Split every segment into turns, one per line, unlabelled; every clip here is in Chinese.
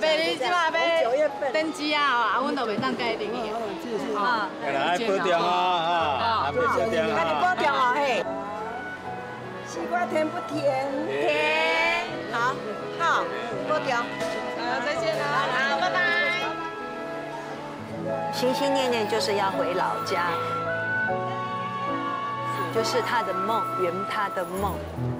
爸，你即马要登机啊，啊，阮都袂当介入去。啊，
来保重啊，哈，保重啊。
那你保重哦，嘿。西瓜甜不甜？甜。好，好，保重。
再见了，好，拜拜。
心心念念就是要回老家，就是他的梦，圆他的梦。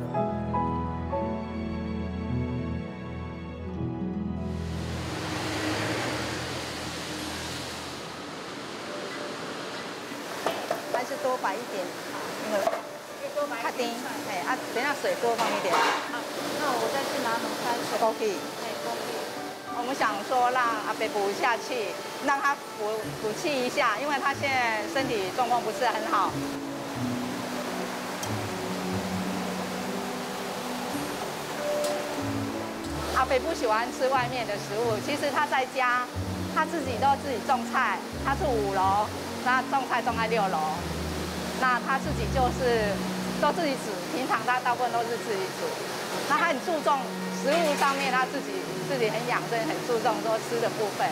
还是多摆一点，那个卡丁，哎啊，等下水多放一点。那我再去拿冷开水。枸杞。我们想说让阿伯补下去，让他补气一下，因为他现在身体状况不是很好。阿伯不喜欢吃外面的食物，其实他在家，他自己种菜，他是5楼，那种菜种在6楼，那他自己就是都自己煮，平常他大部分都是自己煮，那他很注重食物上面，他自己很养生，很注重说吃的部分。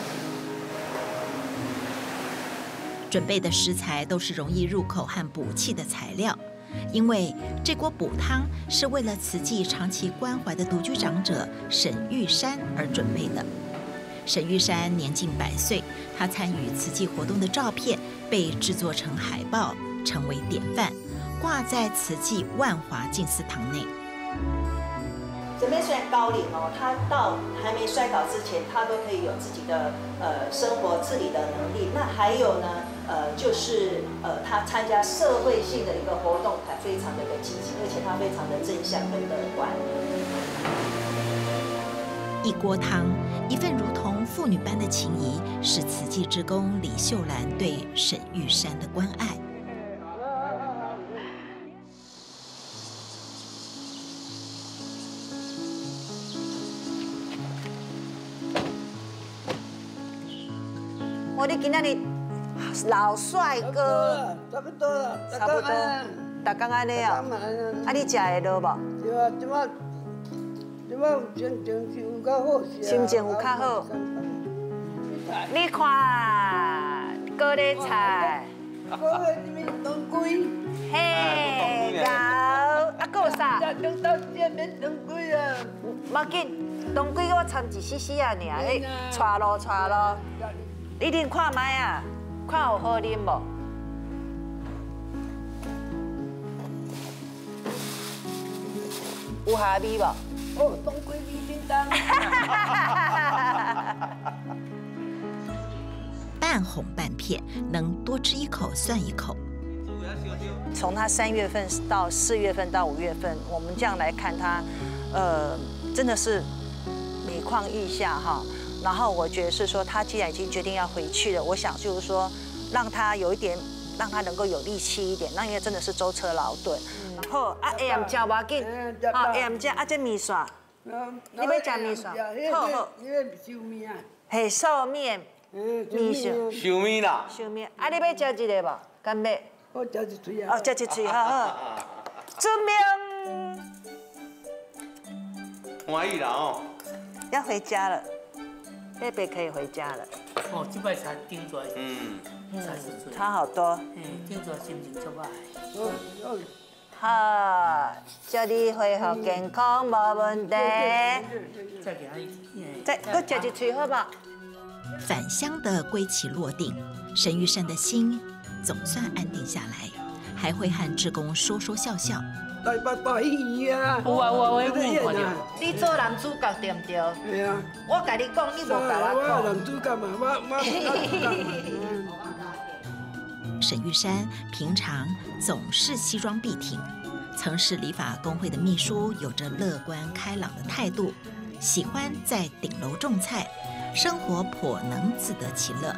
准备的食材都是容易入口和补气的材料，因为这锅补汤是为了慈济长期关怀的独居长者沈玉山而准备的。沈玉山年近100岁，他参与慈济活动的照片被制作成海报，成为典范，挂在慈济万华静思堂内。
姐妹虽然高龄哦，她到还没摔倒之前，她都可以有自己的生活自理的能力。那还有呢，就是她参加社会性的一个活动，她非常的积极，而且她非常的正向跟乐观。
一锅汤，一份如同父女般的情谊，是慈济志工李秀兰对沈玉山的关爱。
我哋今仔日老帅哥，
差不多了，
差不多，大刚安尼啊，啊你食会落无？
对啊，即摆心情是有较好些。
心情有较好。你看高丽菜，
高丽这边当归，
嘿，好，啊，还有啥？
中到这边当归啊。
冇紧，当归我掺1 cc 啊，尔，你带咯。你啉看卖啊，看有好啉无？有下味无？
哦，当归味叮当。
半哄半骗，能多吃一口算一口。
从他3月份到4月份到5月份，我们这样来看他，真的是每况愈下哈。然后我觉得是说，他既然已经决定要回去了，我想就是说，让他有一点，让他能够有力气一点。那因为真的是舟车劳顿。好，啊下暗食无紧，好下暗食啊这面线，你要吃面线？好。
你要寿面啊？
嘿，寿面，面线。
寿面啦。
寿面，啊你要吃一个无？干要？
我吃一嘴啊。
哦，吃一嘴，好。准备。
欢喜啦哦。
要回家了。贝贝可以回家了。
哦，这摆才顶出来，30岁，
差好多。
顶出来心情足歹。
好，祝你恢复健康，无问题。
再给他一，
再搁吃一嘴好不好？
返乡的归期落定，沈玉山的心总算安定下来，还会和志工说说笑笑。
大戏啊！
有啊，我看到。
你做男主角对不对？
对啊。
我甲你讲，你无甲我讲。
我男主角嘛，我。
沈玉山平常总是西装笔挺，曾是理发工会的秘书，有着乐观开朗的态度，喜欢在顶楼种菜，生活颇能自得其乐。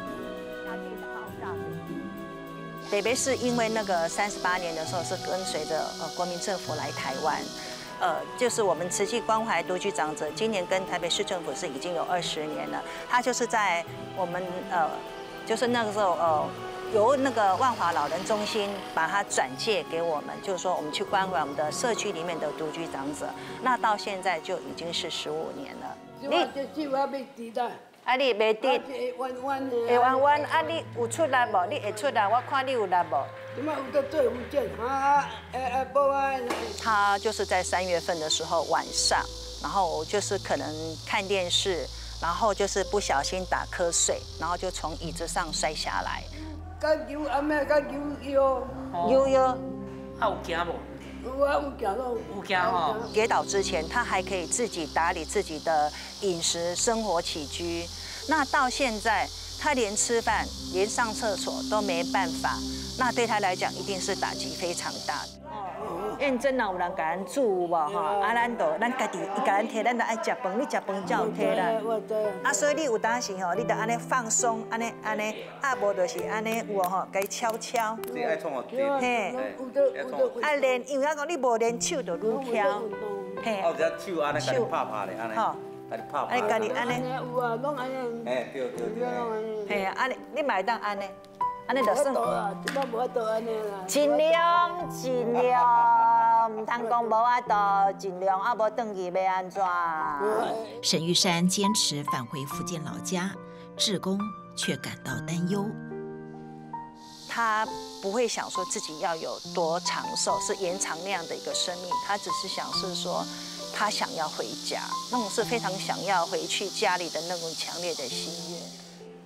北北是因为那个38年的时候是跟随着国民政府来台湾，就是我们慈济关怀独居长者，今年跟台北市政府是已经有20年了。他就是在我们就是那个时候由那个万华老人中心把它转介给我们，就是说我们去关怀我们的社区里面的独居长者。那到现在就已经是15年了。
即我这手还要滴啦。
啊，你袂滴，
会弯弯的。
会弯弯。啊，你有出力无？你会出力，我看你有力无？
即摆有在做复健，无啊。
他就是在3月份的时候晚上，然后就是可能看电视，然后就是不小心打瞌睡，然后就从椅子上摔下来。
甲游阿妹甲游
悠。
有惊无？
有啊，有行咯。
有惊吼。
跌倒之前，他还可以自己打理自己的饮食、生活起居。那到现在，他连吃饭、连上厕所都没办法，那对他来讲一定是打击非常大的。认真啊，有人甲咱煮无吼，啊，咱家己伊甲咱摕，咱就爱食饭，你食饭才有体力。啊，所以你有当时吼，你就安尼放松，安尼，啊，无就是安尼有吼，该敲。
你爱创哦，
嘿，啊练，因为我讲你无练手就愈敲，嘿。
哦，只手安尼甲你拍咧，安尼，甲你拍。
安尼家己安尼。
有啊，拢安尼。
哎，对。
嘿啊，安尼你嘛会当安尼，安尼就算。
即摆无法度安尼啦。
尽量，唔通讲无法度，尽量啊，无转去要安怎？
沈玉山坚持返回福建老家，志工却感到担忧。
他不会想说自己要有多长寿，是延长那样的一个生命，他只是想是说，他想要回家，那种是非常想要回去家里的那种强烈的心愿。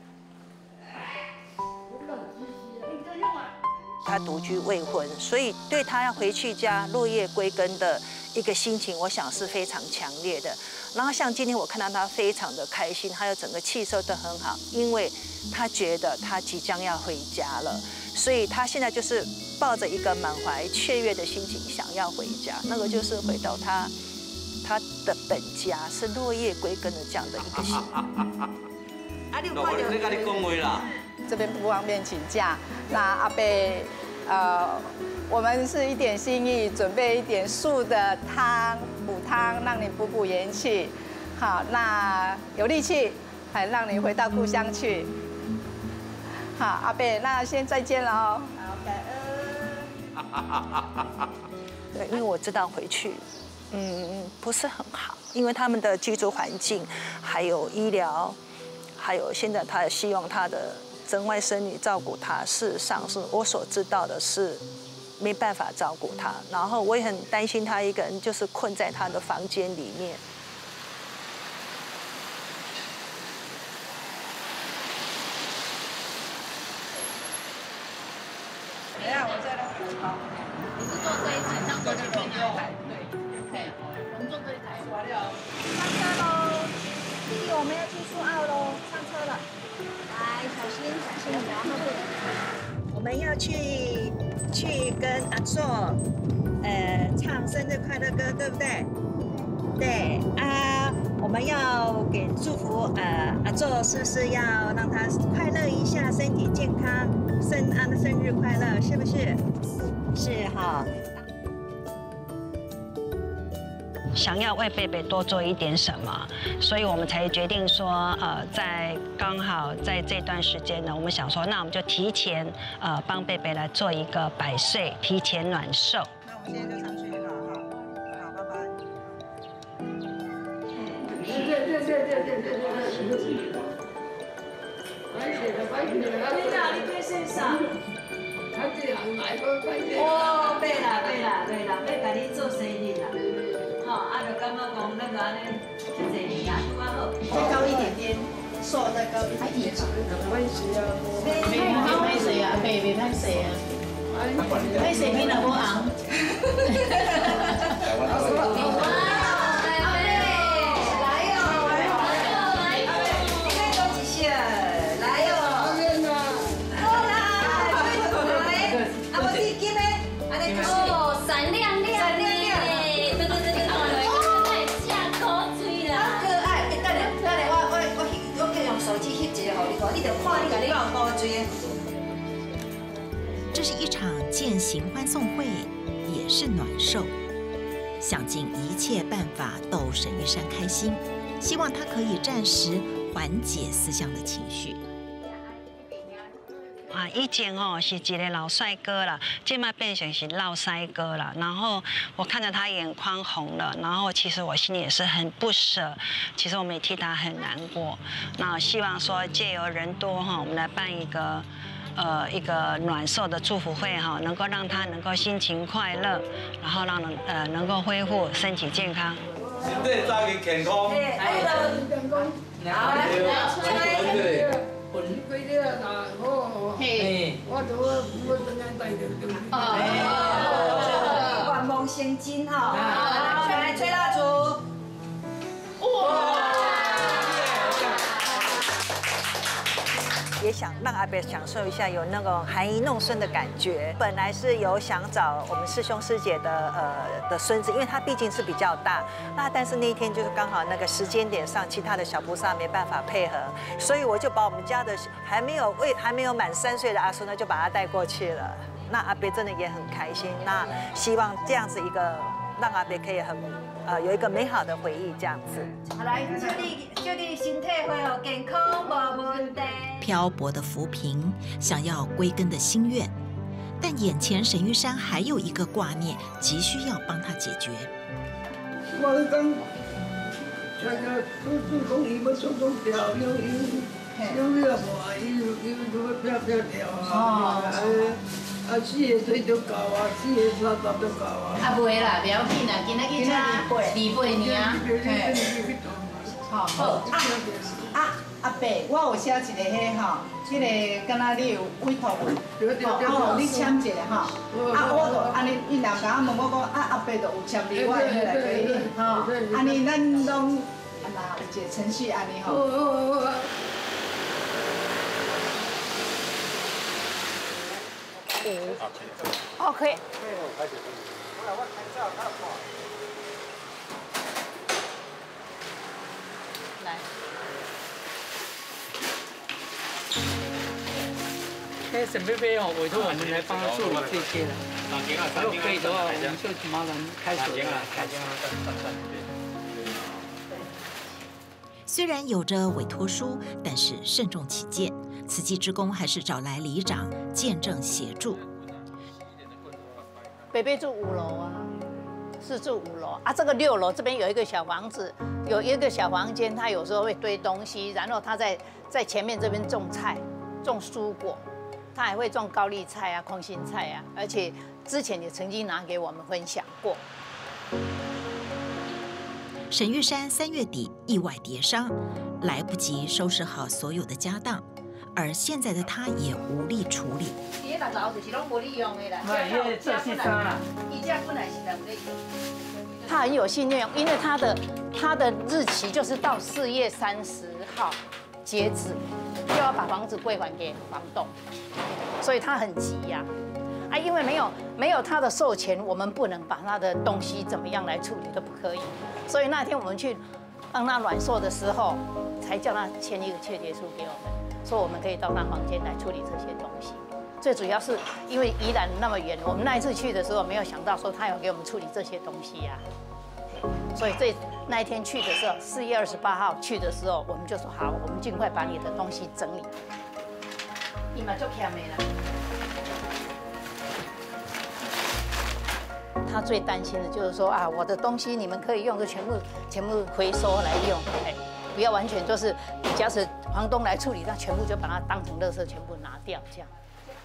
他独居未婚，所以对他要回去家落叶归根的一个心情，我想是非常强烈的。然后像今天我看到他非常的开心，还有整个气色都很好，因为他觉得他即将要回家了，所以他现在就是抱着一个满怀雀跃的心情想要回家，那个就是回到他的本家，是落叶归根的这样的一个心。
啊，你甲你讲话啦。
这边不方便请假，那阿伯，我们是一点心意，准备一点素的汤补汤，让你补元气。好，那有力气，还让你回到故乡去。好，阿伯，那先再见了哦。好，感恩。
对，因为我知道回去，不是很好，因为他们的居住环境，还有医疗，还有现在他也希望他的曾外甥女照顾他，事实上是我所知道的是没办法照顾他，然后我也很担心他一个人就是困在他的房间里面。
等一下，我再来补包。你是坐这一台，上坐这边那一台，对，对，我们坐这一台。上车喽，弟弟，我们要去苏澳喽，上车了。来，小心，然后
我们要去跟阿作，唱生日快乐歌，对不对？对啊，我们要给祝福，阿作是不是要让他快乐一下，身体健康，生日快乐，是不是？是哈。想要为贝贝多做一点什么，所以我们才决定说，在刚好在这段时间呢，我们想说，那我们就提前帮贝贝来做一个100岁提前暖寿。
那我们现在就上去了，好，拜拜。
哦，对啦，要甲你做生日啦。就感觉讲那个安尼，一个年啊，拄啊好。
再高一点点，瘦再高一点点。
没关系啊。
歹势啊，袂歹势啊。歹势你若无红。
这是一场饯行欢送会，也是暖寿，想尽一切办法逗沈玉山开心，希望他可以暂时缓解思乡的情绪。
啊，以前哦是一个老帅哥啦，现在变成是老帅哥了。然后我看着他眼眶红了，然后其实我心里也是很不舍，其实我们也替他很难过。那希望说借由人多哈，我们来办一个暖寿的祝福会哈，能够让他能够心情快乐，然后让能够恢复身体健康。
身体早日健康。
好，来，规定啊，好，嘿，我等下带着。
愿望成真哈！好，来吹蜡烛。
也想让阿伯享受一下有那种含饴弄孙的感觉。本来是有想找我们师兄师姐的孙子，因为他毕竟是比较大，但是那一天就是刚好那个时间点上，其他的小菩萨没办法配合，所以我就把我们家的还没有满3岁的阿孙呢，就把他带过去了。那阿伯真的也很开心。那希望这样子一个让阿伯可以有一个美好的回忆，这样子。
好，来，祝你身体恢复健康，无问题。
漂泊的浮萍，想要归根的心愿，但眼前沈玉山还有一个挂念，急需要帮他解决。
我讲，像个讲伊要做种调，有话，伊就要调啊。啊，4个水就够啊，4个30就够啊。
啊，袂啦，不要紧啦，今仔日才28尔。
好，阿伯，我有写一个迄吼，迄个敢若你有委托我，我你签一个吼。我就安尼，伊若甲我问我讲，阿伯就有签你我的迄个给你，吼。安尼咱拢有一个程序安尼吼。
OK。来。
那沈贝贝哦，委托我们来帮他处理这些的。如果可以的话，我们就麻烦开始了。
虽然有着委托书，但是慎重起见，慈济志工还是找来里长见证协助。
贝贝住5楼啊，是住5楼啊。这个6楼这边有一个小房子，有一个小房间，他有时候会堆东西，然后他在前面这边种菜、种蔬果，他还会种高丽菜啊、空心菜啊，而且之前也曾经拿给我们分享过。
沈玉山3月底意外跌伤，来不及收拾好所有的家当，而现在的他也无力处理。
他很有信念，因为他的日期就是到4月30号截止，就要把房子归还给房东，所以他很急呀。因为没有他的授权，我们不能把他的东西怎么样来处理都不可以。所以那天我们去让他暖寿的时候，才叫他签一个切结书给我们，说我们可以到他房间来处理这些东西。最主要是因为宜兰那么远，我们那一次去的时候没有想到说他要给我们处理这些东西呀。所以那一天去的时候，4月28号去的时候，我们就说好，我们尽快把你的东西整理。你们就欠没了。他最担心的就是说我的东西你们可以用，就全部回收来用，不要完全就是假使房东来处理，他全部就把它当成垃圾全部拿掉这样。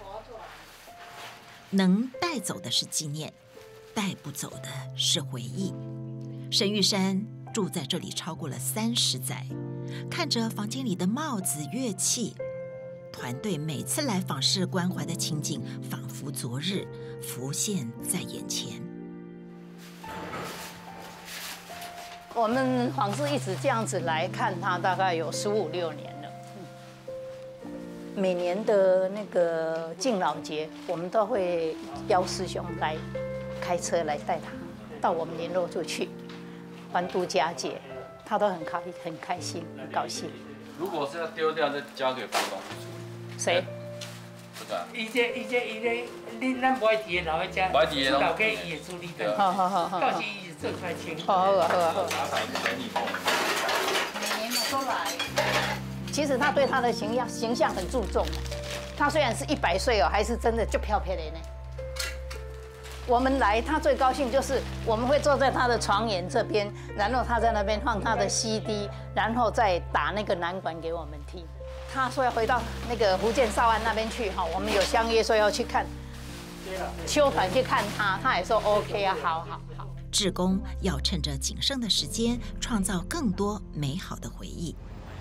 能带走的是纪念，带不走的是回忆。沈玉山住在这里超过了30载，看着房间里的帽子、乐器，团队每次来访视关怀的情景，仿佛昨日浮现在眼前。
我们访视一直这样子来看他，大概有15、16年了。每年的那个敬老节，我们都会邀师兄来开车来带他到我们联络处去玩度假节，他都很开心、很高兴。
如果是要丢掉，就交给房东去处理。
谁？
这个。
咱不爱提的老的家，老家伊会处理的。
好。
到时伊就做出来清。
好。
打扫整理后。
每年都来。其实他对他的形象很注重， 他虽然是100岁哦，还是真的就飘飘的呢。我们来，他最高兴就是我们会坐在他的床沿这边，然后他在那边放他的 CD， 然后再打那个南管给我们听。他说要回到那个福建邵安那边去哈，我们有相约说要去看秋团去看他，他也说 OK 啊，好。
志工要趁着仅剩的时间，创造更多美好的回忆。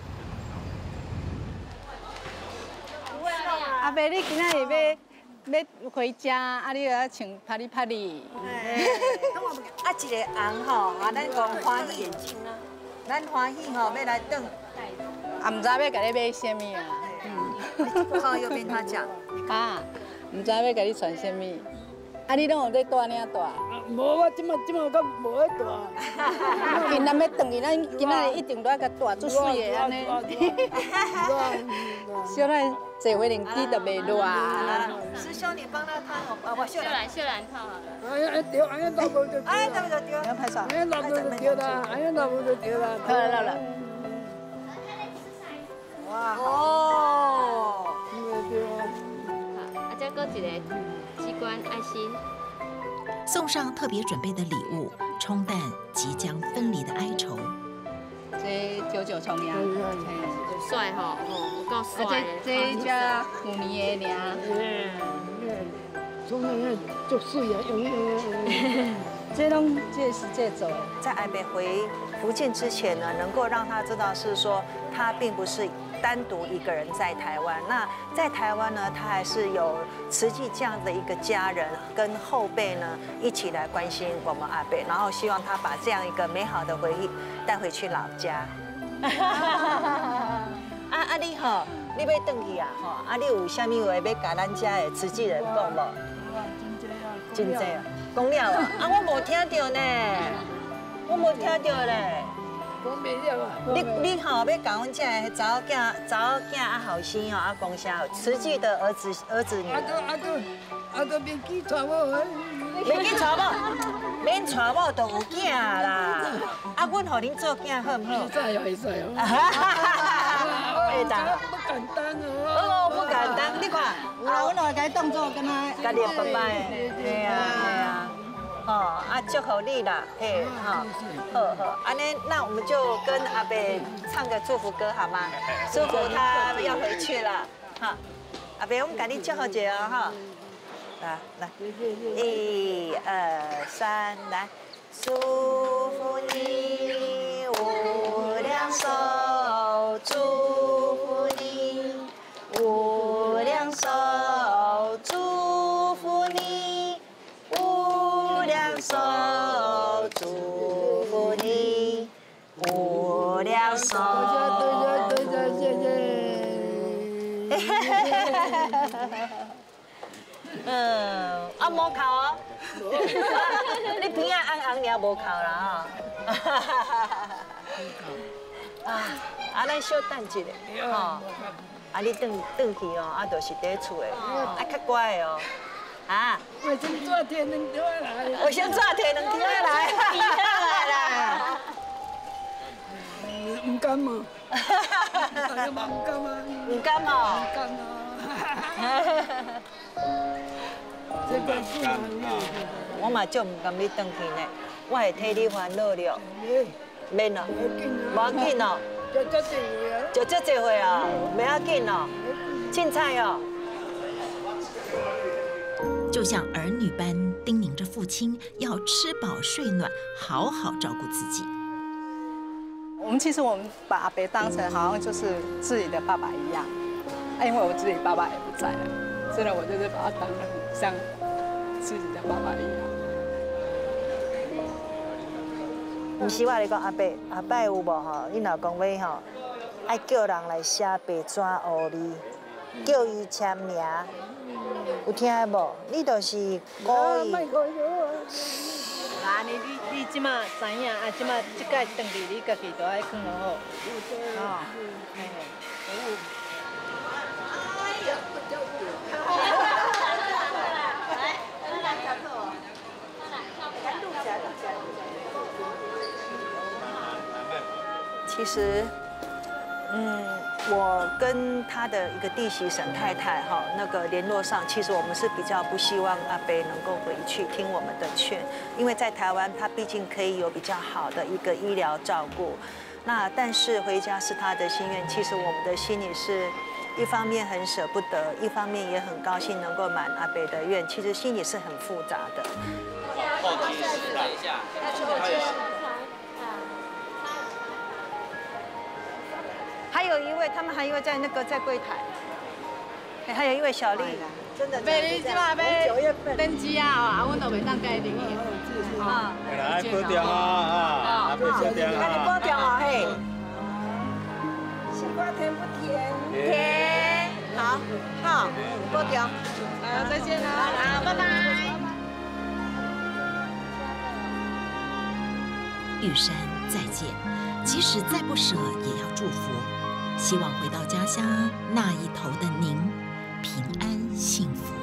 阿伯，你今仔日要回家，啊，你要穿啪哩啪哩。
啊，一个红吼，啊，咱讲欢喜，咱欢喜吼，要来等。
啊，唔知要甲你买什么啊？
好，右边他讲。
啊，唔知要甲你穿什么？啊，你拢有在大领大？
无，我即马较无在大。
今咱要转去，咱今仔日一定都要甲大足水的安尼。小兰坐回轮机就袂热。
师兄，你帮他烫，我秀兰烫好了。
哎呀，对，哎呀，那无就对。
哎，那就对。
要拍照。
哎呀，那无就对啦，哎呀，那无就对啦。
好了。
哇哦。
再搁一个机关爱心，
送上特别准备的礼物，冲淡即将分离的哀愁。
这99重阳，
帅吼，有够帅的。
这只5年的尔。
从那做水啊，用
这走。
在阿北回福建之前呢，能够让他知道是说他并不是单独一个人在台湾。那在台湾呢，他还是有慈济这样的一个家人跟后辈呢一起来关心我们阿北，然后希望他把这样一个美好的回忆带回去老家。你吼，你要回去啊？吼，你有啥物话要甲咱家的慈济人讲无？真济啊！讲了啊！我无听到呢，我无听到咧。
讲袂了啊！
你吼要甲阮这查某囝啊后生吼啊讲声，慈济的儿子女。
啊个免记娶我，
免记娶某，免娶某就有囝啦。啊，阮互恁做囝好唔好？
会使哦。
会当。
不简单哦。
哦，不简单，你看。
我来甲你当作跟他。
家己爸爸的，嘿啊。吼，啊，祝福你啦，嘿，好，安尼，那我们就跟阿北唱个祝福歌好吗？祝福他要回去了，哈，阿北，我们给你祝福一下哈，来，1、2、3，来，祝福你无量寿，祝福你无量寿，祝福你。无量寿，祝福你无量寿。
对，谢谢。
无扣哦。你鼻啊红红，尔无扣啦吼。咱小等一下，吼。你转去哦，就是伫厝的，较乖的哦。啊！
我先纸摕2条来。
我先纸摕2条来。啦。
唔甘嘛？大家嘛唔甘啊？
唔甘哦。
唔甘啊！这个是啊。
我嘛就唔甘你转去呢，我会替你烦恼了。免咯，无要紧哦。就这一回啊，袂要紧哦。凊彩哦。
就像儿女般叮咛着父亲要吃饱睡暖，好好照顾自己。
其实我们把阿伯当成好像就是自己的爸爸一样，因为我自己爸爸也不在了，真的我就是把他当成像自己的爸爸一样。
唔是我来讲，阿伯有无吼？你老公要吼，爱叫人来写白纸黑字，叫伊签名。有听无？你就是故意。
啊，你即马知影啊？即马即届转去，你家己都爱看好好。哦。
其实我跟他的一个弟媳沈太太哈，那个联络上，其实我们是比较不希望阿伯能够回去听我们的劝，因为在台湾他毕竟可以有比较好的一个医疗照顾。那但是回家是他的心愿，其实我们的心里是一方面很舍不得，一方面也很高兴能够满阿伯的愿，其实心里是很复杂的。
后期是等一下，
还有一位，他们还有在在柜台，还有一位小丽，真的。
买你即马要登记啊，阮都袂当介入去。
啊，来保重啊，阿伯保重啊。
你保重哦嘿。
西瓜甜不甜？
甜，好，好，保重。
好，再见啦。
好，拜拜。
玉山再见，即使再不舍，也要祝福。希望回到家乡那一头的您，平安幸福。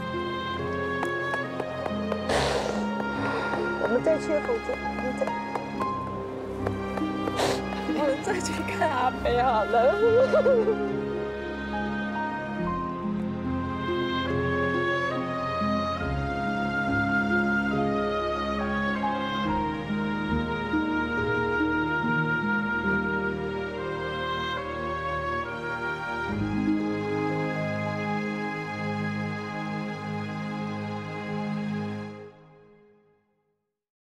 我们再去否则我们再去看阿伯好了。